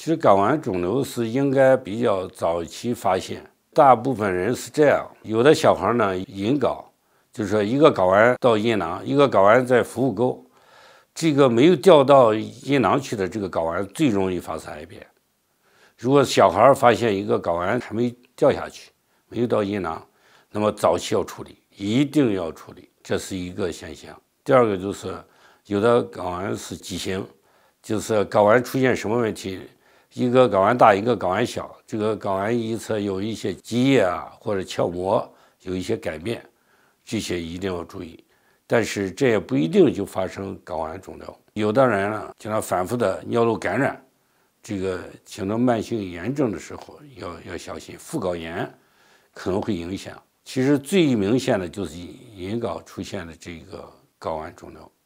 其实睾丸肿瘤是应该比较早期发现，大部分人是这样，有的小孩呢隐睾，就是说一个睾丸到阴囊，一个睾丸在腹股沟，这个没有掉到阴囊去的这个睾丸最容易发生癌变。如果小孩发现一个睾丸还没掉下去，没有到阴囊，那么早期要处理，一定要处理，这是一个现象。第二个就是有的睾丸是畸形，就是睾丸出现什么问题，一个睾丸大，一个睾丸小，这个睾丸一侧有一些积液啊或者鞘膜有一些改变，这些一定要注意。但是这也不一定就发生睾丸肿瘤，有的人呢，经常反复的尿路感染，这个形成慢性炎症的时候要小心，副睾炎可能会影响。其实最明显的就是隐睾出现的这个睾丸肿瘤。